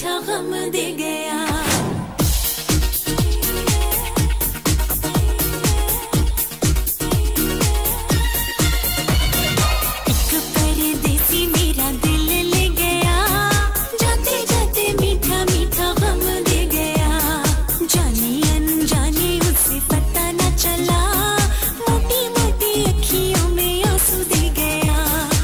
मीठा गम दे गया। एक परदेसी मेरा दिल ले गया, जाते जाते मीठा मीठा गम दे गया। जाने अनजाने उसे पता न चला, मोटी मोटी अखियों में आंसू दे गया।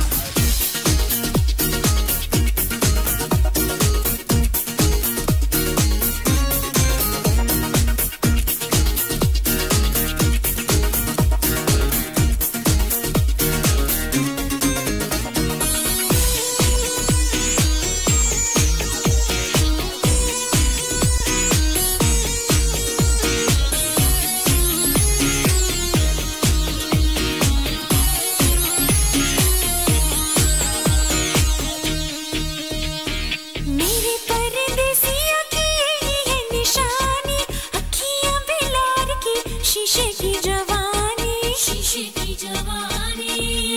मेरे परदेसिया की यही है निशानी, अखियां बिलार की शीशे की जवानी, शीशे की जवानी।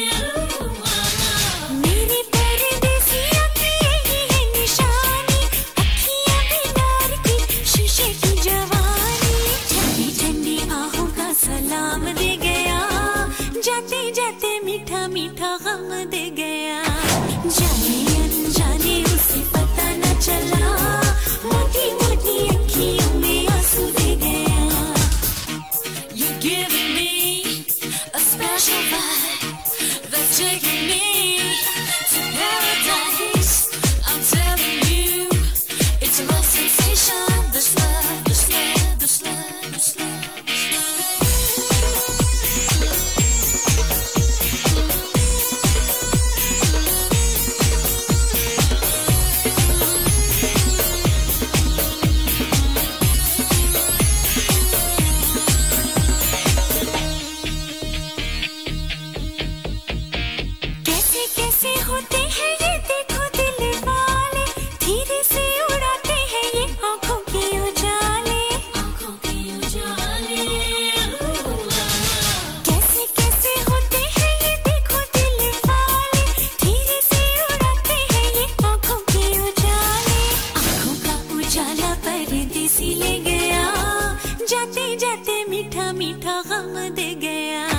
मेरे परदेसिया की यही है निशानी, अखियां बिलार की शीशे की जवानी। ठंडी ठंडी आहों का सलाम दे गया, जाते जाते मीठा मीठा गम दे गया। जाने अनजाने उसे पता न चला, मोटी मोटी अखियों में आंसू दे गया। You're giving me a special vibe that's taking me to paradise. I'm telling you, it's a love sensation. This love, this love, this love, this love, this love. कैसे कैसे होते हैं ये देखो दिल वाले, धीरे से उड़ाते हैं ये आंखों के उजाले, आंखों के उजाले। कैसे कैसे होते हैं ये देखो दिल वाले, धीरे से उड़ाते हैं ये आंखों के उजाले। आंखों का उजाला परदेसी ले गया, जाते जाते मीठा मीठा गम दे गया।